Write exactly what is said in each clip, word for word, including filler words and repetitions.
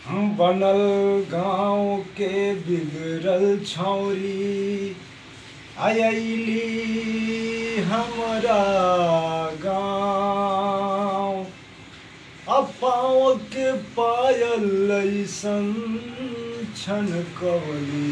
बनल गाँव के बिगड़ल छौरी आयली हमरा गाँव। अब पाँव के पायल ऐसन छनकवली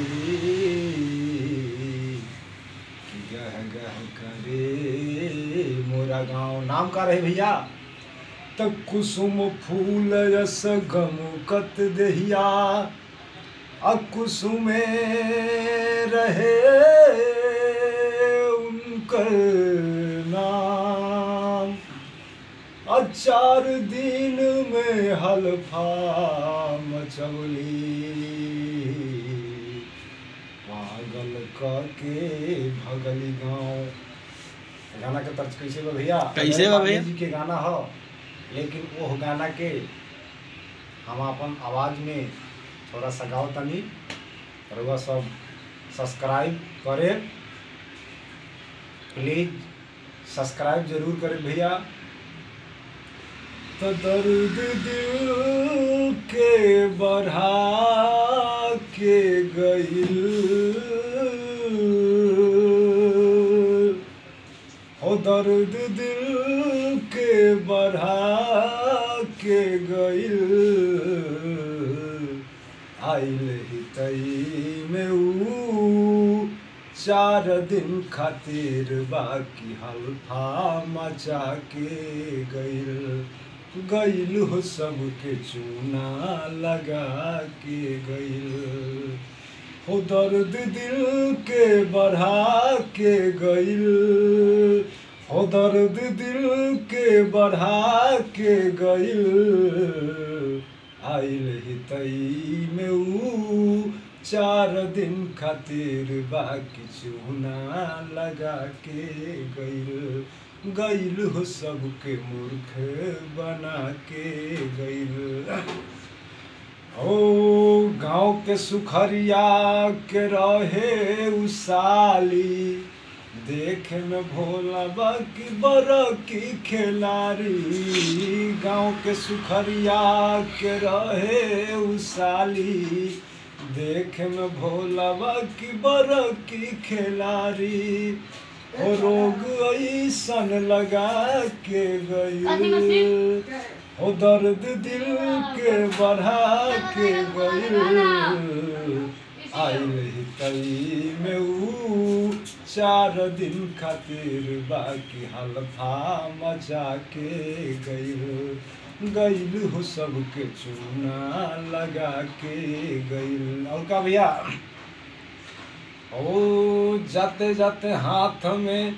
गह गह करे मोरा गाँव। नाम का रहे भैया त कुसुम फूल यस गमकत देहिया आ कुसुमे रहे उनकर नाम। आ चार दिन में हल्फा मचवली पागल के भगली गाँव। गाना के तर्ज कैसे बा भैया? कैसे बा भैया? जी के गाना हो, लेकिन वो गाना के हम अपन आवाज में थोड़ा सा गाओ तनी। रउआ सब सब्सक्राइब करे, प्लीज सब्सक्राइब जरूर करें भैया। तो दर्द दिल के बढ़ा के गइल हो, दर्द दिल के बढ़ा के गइल आइल हितई में ऊ चार दिन खातिर बाकी हल्फा मचा के गइल गइल हो सबके चूना लगा के गइल हो। दर्द दिल के बढ़ा के गइल हो, दर्द दिल के बढ़ा के गइल आइल हितई में ऊ चार दिन खातिर बाकी चूना लगा के गइल गइल हो सबके मूर्ख बना के गइल। ओ गाँव के सुखरिया के रहे उसाली देखे में भोला बाकी बरकी खिलाड़ी। गाँव के सुखरिया के रहे उसाली देखे में भोला बाकी बरकी खिलाड़ी। ओ रोग ऐसन लगा के गइल ओ दर्द दिल के बढ़ा के गइल आइल हितई में ऊ चार दिन खातिर बाकी हल्फा मचा के गइल गइल हो सबके चूना लगा के गइल। और का भैया? ओ जाते जाते हाथ में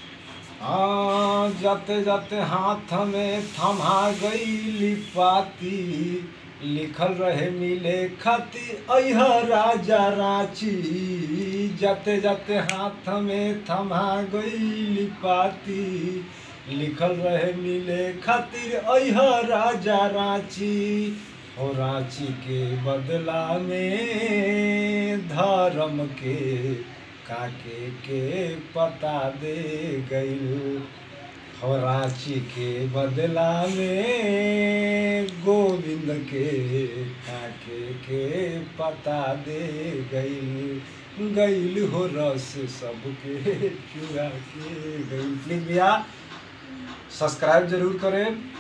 आ जाते जाते हाथ में थमा गई पाती लिखल रहे मिले खाती अह राजा रांची। जाते जाते हाथ में थमा गई पाती लिखल रहे मिले खातिर अह राजा रांची। हो रांची के बदला में धर्म के काके के पता दे गइल हो। रांची के बदला में गोविंद के काके के पता दे गइल गइल हो रस सबके चुरा के गइल। प्लीज भैया सब्सक्राइब जरूर करें।